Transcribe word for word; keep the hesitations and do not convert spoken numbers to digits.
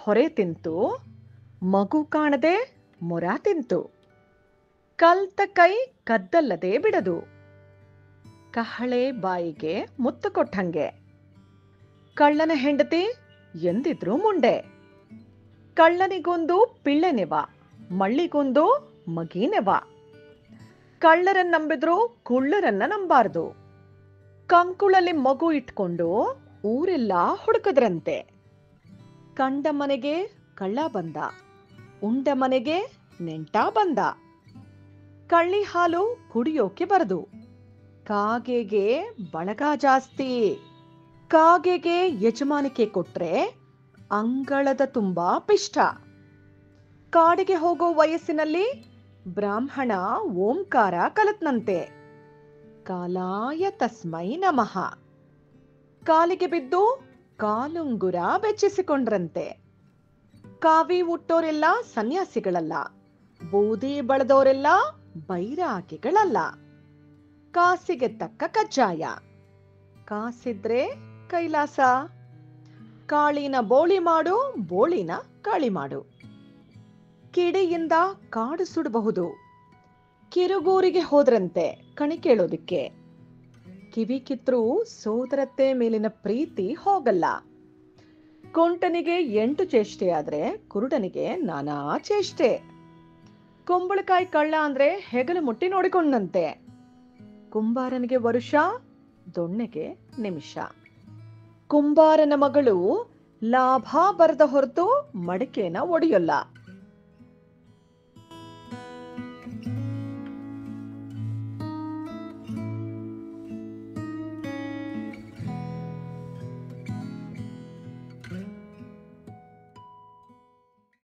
ಹೊರೆ ತಿಂತು, ಮಗು ಕಾಣದೆ ಮೊರ ತಿಂತು. ಕಲ್ತ ಕೈ ಕದ್ದಲ್ಲದೆ ಬಿಡದು, ಕಹಳೆ ಬಾಯಿಗೆ ಮುತ್ತು ಕೊಟ್ಟಂಗೆ. ಕಳ್ಳನ ಹೆಂಡತಿ ಎಂದಿದ್ರು ಮುಂಡೆ, ಕಳ್ಳನಿಗೊಂದು ಪಿಳ್ಳೆನೆವ, ಮಳ್ಳಿಗೊಂದು ಮಗೀನೆವ. ಕಳ್ಳರನ್ನ ನಂಬಿದ್ರು ಕುಳ್ಳರನ್ನ ನಂಬಾರ್ದು, ಕಂಕುಳಲ್ಲಿ ಮಗು ಇಟ್ಕೊಂಡು ಊರೆಲ್ಲ ಹುಡುಕದ್ರಂತೆ. ಕಂಡ ಮನೆಗೆ ಕಳ್ಳ ಬಂದ, ಉಂಡ ಮನೆಗೆ ನೆಂಟ ಬಂದ. ಕಳ್ಳಿ ಹಾಲು ಕುಡಿಯೋಕೆ ಬರದು, ಕಾಗೆಗೆ ಬಳಗ ಜಾಸ್ತಿ. ಕಾಗೆಗೆ ಯಜಮಾನಿಕೆ ಕೊಟ್ರೆ ಅಂಗಳದ ತುಂಬಾ ಪಿಷ್ಟ. ಕಾಡಿಗೆ ಹೋಗೋ ವಯಸ್ಸಿನಲ್ಲಿ ಬ್ರಾಹ್ಮಣ ಓಂಕಾರ ಕಲತ್ನಂತೆ. ಕಾಲಾಯ ತಸ್ಮೈ ನಮಃ. ಕಾಲಿಗೆ ಬಿದ್ದು ಕಾಲುಂಗುರ ಬೆಚ್ಚಿಸಿಕೊಂಡ್ರಂತೆ. ಕಾವಿ ಹುಟ್ಟೋರೆಲ್ಲ ಸನ್ಯಾಸಿಗಳಲ್ಲ, ಬೂದಿ ಬಳದವರೆಲ್ಲ ಬೈರಾಗಿಗಳಲ್ಲ. ಕಾಸಿಗೆ ತಕ್ಕ ಕಜ್ಜಾಯ, ಕಾಸಿದ್ರೆ ಕೈಲಾಸ. ಕಾಳಿನ ಬೋಳಿ ಮಾಡು, ಬೋಳಿನ ಕಾಳಿ ಮಾಡು. ಕಿಡಿಯಿಂದ ಕಾಡು ಸುಡಬಹುದು, ಕಿರುಗೂರಿಗೆ ಹೋದ್ರಂತೆ ಕಣಿ ಕೇಳೋದಿಕ್ಕೆ. ಕಿವಿ ಕಿತ್ರೂ ಸೋದರತ್ತೆ ಮೇಲಿನ ಪ್ರೀತಿ ಹೋಗಲ್ಲ. ಕೊಂಟನಿಗೆ ಎಂಟು ಚೇಷ್ಟೆ ಆದ್ರೆ ಕುರುಡನಿಗೆ ನಾನಾ ಚೇಷ್ಟೆ. ಕುಂಬಳಕಾಯಿ ಕಳ್ಳ ಅಂದ್ರೆ ಹೆಗಲು ಮುಟ್ಟಿ ನೋಡಿಕೊಂಡಂತೆ. ಕುಂಬಾರನಿಗೆ ವರುಷ, ದೊಣ್ಣೆಗೆ ನಿಮಿಷ. ಕುಂಬಾರನ ಮಗಳು ಲಾಭ ಬರದ ಹೊರತು ಮಡಿಕೆನ ಒಡೆಯಲ್ಲ.